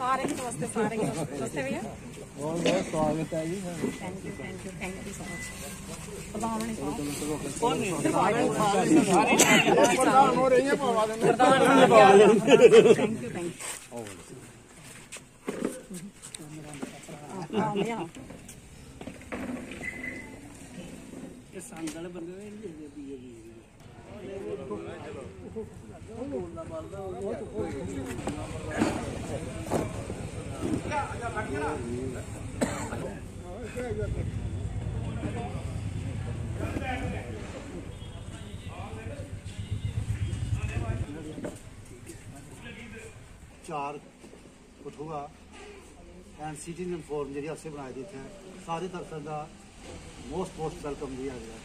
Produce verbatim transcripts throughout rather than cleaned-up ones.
सारे ही दोस्त सारे ही दोस्त भैया बहुत बहुत स्वागत है जी। Thank you thank you thank you so much. प्रधान ने कहा कौन नहीं प्रधान हो रही है थैंक यू थैंक यू ये संगल बंदे ने ले दी है चार Kathua and citizen forum ji असें बनाए दी थे सारी तरफ का मोस्ट मोस्ट वेलकम दिया गया।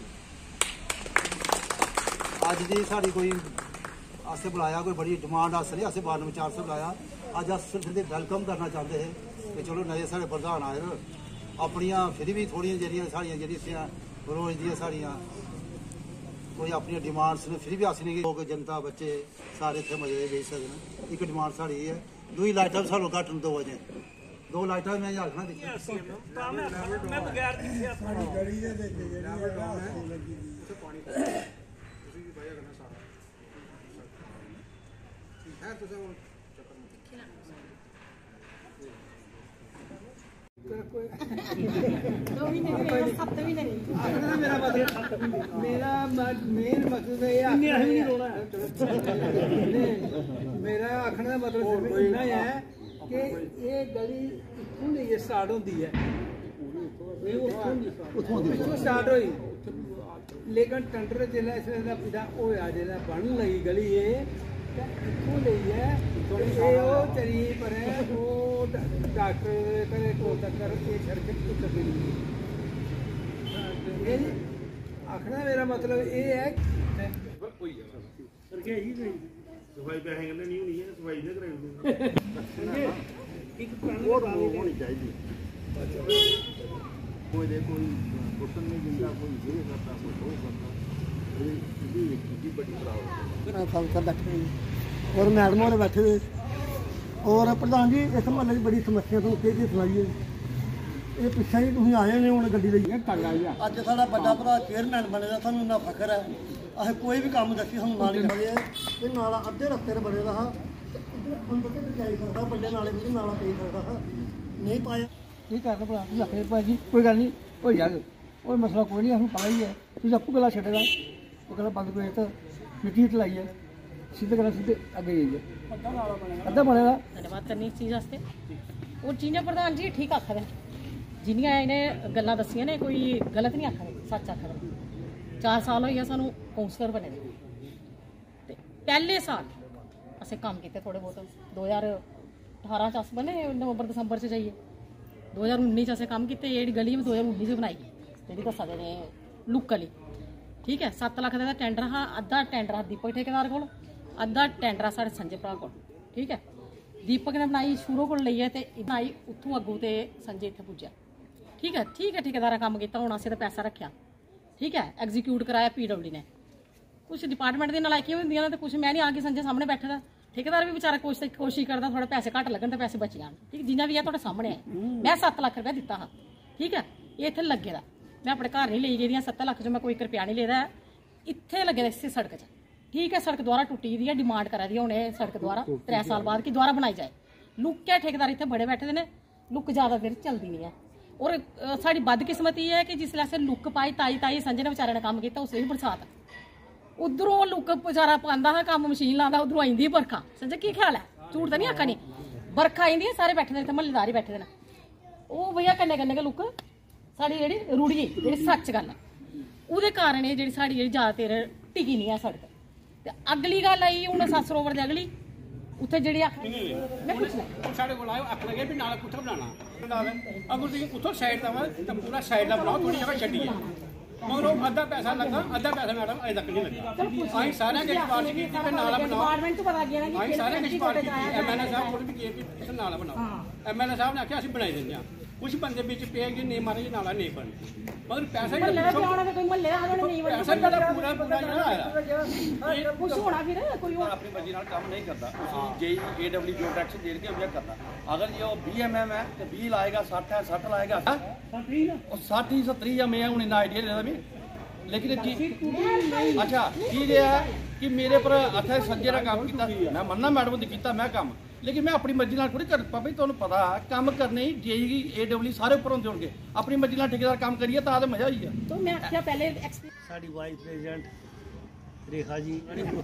अज दी साड़ी कोई असें बुलाया कोई बड़ी डिमांड अस नहीं असें बार विचार से बुलाया अज अस सिर्फ वेलकम करना चाहते हैं कि चलो नए साढ़े प्रधान आए अपनियां फिर भी थोड़ियां जेह्ड़ियां साढ़ियां जेह्ड़ियां रोज दियां साढ़ियां कोई अपनी डिमांड्स ने फिर भी अस नहीं लोग जनता बच्चे सारे इतने मजे बेच सकते हैं। एक डिमांड साड़ी है दुई लाइटां भी सानूं घट्ट न दो अजें दो लाइटां मैं आखना दिक्खियां मैं बगैर दिखे गली दे विच मेरा मतलब मेरा मेन मकसद है मेरा आखने का मतलब इतना है कि ये गली इत्थों दी स्टार्ट होती है इत्थों स्टार्ट हुई लेकिन टेंडर जिसलै इसदा पिता होया जिसलै बनन लगी गली ये इत्थों लेई है चली पर वो डॉक्टर घरे कोल तक ये सड़क इक मिली आखना मेरा मतलब ये है सफाई पैसे कन्नै नहीं होनी है सफाई ने कराई होनी चाहिए कोई दे कोई कुटन नहीं दिंदा कोई ये करता कोई वो करता ये बड़ी प्रॉब्लम बैठे और मैडम होर बैठे हुए और प्रधान जी इस महल्ले की बड़ी समस्या तुम केह् केह् सुनाइए ये पिछले ही तुम आए ने हूँ गड्डी लेइयै अज साढ़ा बड़ा भरा चेयरमैन बने दा सानूं इन्ना फखर है असें कोई भी काम दस्सी सानूं नाली लगे ये नाला अद्धे रस्ते पर बने दा हा अंदर तक जाई सकदा बड़े नाले विच नाला पेई सकदा हा नहीं पाया ठीक है भरा तुसीं आखे भाजी कोई गल नहीं हो जाग कोई मसला कोई नहीं असें पता ही है तुसीं आपूं गल्ला छड्डे दा वो गल्ला बंद कोई तो मिट्टी हिट लाइए सीधे करा सीधे अगे जाइए अद्धा बने दा धन्यवाद करनी इस चीज़ वास्ते और चीज़ां प्रधान जी ठीक आखदे जिन्नियां इन्हें गल्लां दस्सियां ने कोई गलत नहीं आखदे सच आखदे चार साल होई सानूं काउंसलर बने दे ते पहले साल असें कम्म कीते थोड़े बहुत दो हज़ार अठारह च अस बने नवंबर दिसंबर च जाइए दो हज़ार उन्नीस च असें कम्म कीते जेह्ड़ी गली दो हज़ार उन्नीस च बनाई जेह्ड़ी दस्सा दे ने लुक आह्ली ठीक है सत्त लक्ख का टेंडर हा अद्धा टेंडर हा दीपक ठेकेदार कोल अद्धा टेंडर आ साढ़े संजय भरा कोल ठीक है दीपक ने बनाई शुरू को लेइयै ते बनाई उत्थों अग्गों ते संजय इत्थे पुज्जा ठीक है ठीक है ठेकेदारा कम्म कीता हुण असें ते पैसा रखा ठीक है एग्जीक्यूट कराया पी डब्ल्यू ने कुछ डिपार्टमेंट दी नलायकियां होंदियां ने ते कुछ मैं नहीं आके संजय सामने बैठे दा ठेकेदार भी बेचारा कोशिश कोशिश करता थोड़े पैसे घट लगन ते पैसे बची जान ठीक जिन्ना भी है थोड़े सामने है मैं सत्त लक्ख रुपया दिता हा ठीक है ये इत्थे लगे दा मैं अपने घर नहीं लेई गेदी सत्तर लक्ख जो मैं कोई एक रुपया नहीं लेदा इत्थे लगे दा इसी सड़क च ठीक है सड़क द्वारा टुटी दी है डिमांड करा दी हूँ सड़क द्वारा त्रै साल बाद कि द्वारा बनाई जाए लुक है ठेकेदार इतने बड़े बैठे ने लुक ज्यादा देर चलती नहीं है और साड़ी बदकिस्मती है कि जिसलै असें लुक पाई ताई ताई संजय ने बेचारे ने कम्म किया उसले भी बरसात उधरों लुक बेचारा पांदा हा कम्म मशीन लांदा उधरों आई जंदी बरखा संजय की ख्याल है झूठ तो नहीं आखा नहीं बरखा आई जंदी सारे बैठे दे इत्थे म्हल्लेदार ही बैठे दे न ओह भैया कन्नै कन्नै गै लुक साड़ी जेह्ड़ी रुढ़ी गेई जेह्ड़ी सच गल्ल है ओह्दे कारण एह् जेह्ड़ी साड़ी जेह्ड़ी ज्यादा देर टिकी नहीं है सड़क ते अगली गल्ल आई हून सत्त सरोवर दी अगली उत्थे जेह्ड़ी आख मैं पुछना साढ़े कोल आए आख लगे भी नाला कुत्थै बनाना अगर तुसीं उत्थों साइड दा तां पूरा साइड दा बनाओ थोड़ी जगह छड्डिए मगर वो अद्धा पैसा लगा अद्धा पैसा मैडम अजे तक नहीं लगा अहीं सारे किश सिफारिश कीती कि नाला बनाओ डिपार्टमेंट तो पता गया ना कि अहीं सारे किश सिफारिश कीती एमएलए साहब कोल भी गए कि नाला बनाओ एमएलए साहब ने आखेआ असीं बनाई दिंदे आं कुछ बंदे बिच पे कि नहीं मारे नाला नहीं बने मगर पैसा ही ਮਹੱਲੇ ਦਾ ਪਿਆਉਣਾ ਤੇ ਕੋਈ ਮਹੱਲੇ ਦਾ ਆਦਣ ਨਹੀਂ पैसा ही मेरा पूरा पूरा नहीं आया ਕੁਝ ਹੋਣਾ ਫਿਰ ਕੋਈ और अपनी मर्जी नाल काम नहीं करता उसकी जेई एडब्ल्यू जो टैक्स दे के वो करता अगर ये बीएमएम है तो बीस लाएगा साठ है साठ लाएगा और साठ ही सत्तर या मैं हूं इतना आइडिया देता भी लेकिन अच्छा चीज ये है कि मेरे पर अथे सज्जे का काम किया मैं मन्ना मैडम ने किया मैं काम लेकिन मैं अपनी मर्जी नाल थोड़ी कर पापा तुहानू पता काम करने ही जेई एडब्ल्यू सारे उपर होंदे होणगे अपनी मर्जी नाल ठेकेदार काम करिए तां ते मजा ही है तो मैं आख्या पहले साडी वाइस प्रेसिडेंट रेखा जी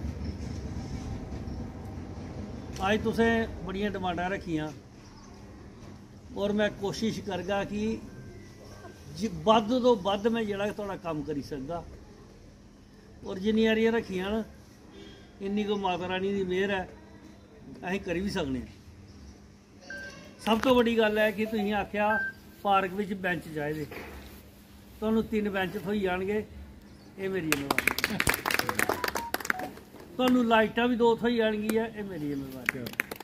आज तुसें बड़ियां डिमांडां रखियां और मैं कोशिश करगा कि ਵੱਧ ਤੋਂ ਵੱਧ मैं ਜਿਹੜਾ ਤੁਹਾਡਾ ਕੰਮ ਕਰੀ ਸਕਦਾ और जिन्नी हारियां रखियां ना इन्नी को माता रानी की मेहर है ਅਸੀਂ करी भी सकने सब तो बड़ी गल है कि तुसीं आख्या पार्क विच बेंच चाहिए तुहानूं तीन बेंच थोई जाणगे ये मेरी जिम्मेवारी तुहानूं लाइटां भी दो थोई जाणगियां ये मेरी जिम्मेवारी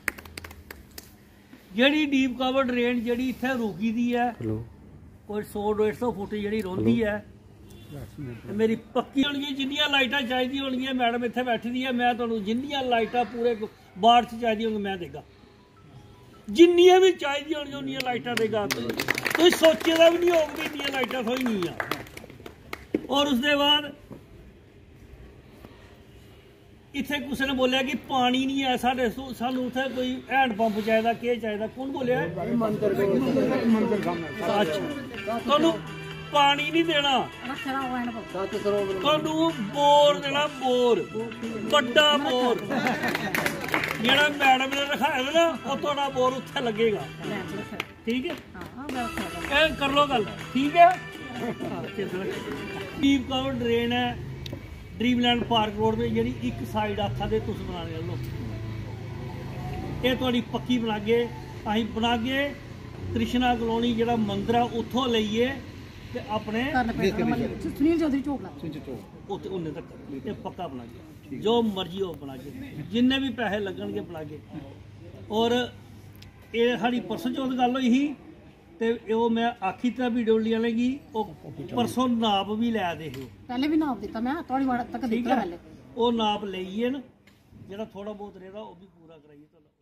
जिहड़ी डीप कवर ड्रेन जिहड़ी इत्थे रुकी दी है कोई सौ डेढ़ सौ फुट जी रोंदी है मेरी पक्की होगी जिन्नियां लाइटां चाहिए होंगियां मैडम इत्थे बैठी दी है मैं तुहानूं जिन्नियां लाइटां पूरे बार च चाहिए होंगी मैं देगा जिन्नियां भी चाहिए होंगी उन्नियां लाइटां देगा कोई सोचे दा भी नहीं होग भी इन्नियां लाइटां थोई नहीं और उसके बाद इत्थे किसी ने बोलिया कि पानी नहीं है साढ़े सानू उत्थे कोई हैंड पंप चाहिए केह् चाहिए कौन बोलिया तुहानूं पानी नहीं देना तुहानूं बोर देना बोर बड़ा बोर जेड़ा मैडम ने रखाया ना वो तुहाडा बोर उत्थे लगेगा ठीक है ए कर लो गल ठीक है डीप कवर ड्रेन है ड्रीमलैंड पार्क रोड में जी एक साइड आखा दे तुस बनाने लो ये थोड़ी पक्की बनागे अं बनागे कृष्णा कलोनी जो मंदिर है उतों लीए अपने सुनील चौधरी चौक उन्ने तक ये पक्का बनागे जो मर्जी हो बनागे जिन्ने भी पैसे लगन बनागे और ये साड़ी परसों चौथ गल हुई ही ते वो मैं आखी तरह वीडियो लिया कि परसों नाप भी लै दे पहले भी नाप दिता मैं थोड़ी तक दिता पहले वो नाप लेइए ना जेड़ा थोड़ा बहुत रहेगा वो भी पूरा कराइए।